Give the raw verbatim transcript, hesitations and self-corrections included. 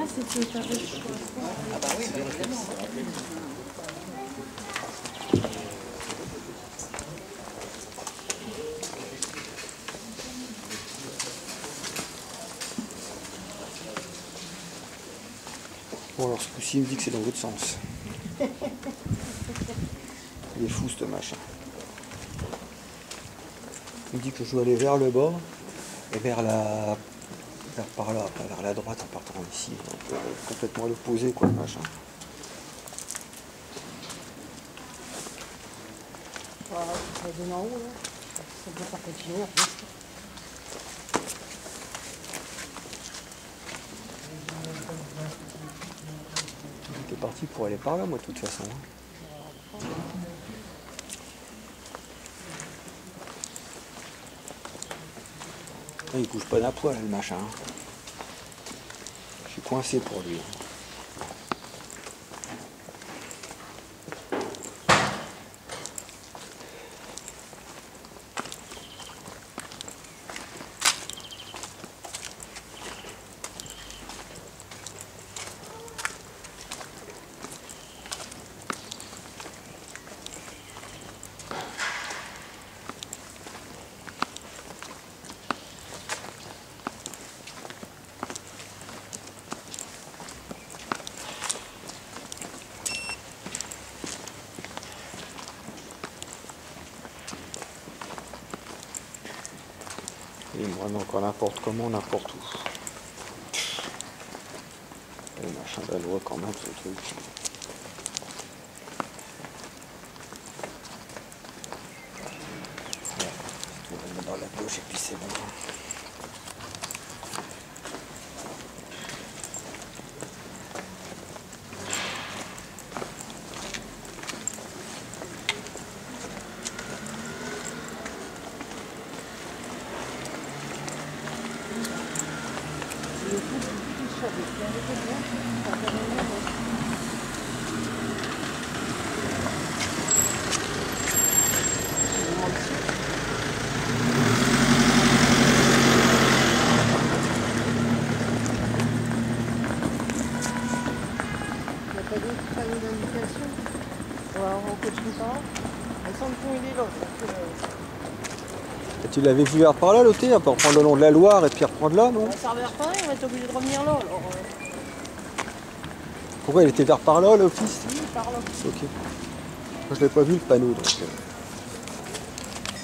c'était pas riche. Ah bah oui, mais évidemment. Bon alors ce coup-ci il me dit que c'est dans l'autre sens. Il est fou ce machin. Il me dit que je dois aller vers le bas et vers la... vers par là, pas vers la droite en partant d'ici. Donc euh, complètement à l'opposé quoi le machin. Voilà, ça va donner en haut là. Ça doit pas continuer en plus. J'étais parti pour aller par là moi de toute façon. Il bouge pas d'un poil le machin. Je suis coincé pour lui. Il me rend encore n'importe comment, n'importe où. Le machin de la loi quand même, ce truc. Ouais, on va le mettre dans la poche et puis c'est bon. Et tu l'avais vu vers par là l'autre, pour reprendre le long de la Loire et puis reprendre là, non? Ça revient pas, on va être obligé de revenir là alors. Pourquoi il était vers par là l'office? Oui, par là. Ok. Moi je l'ai pas vu le panneau donc. Euh...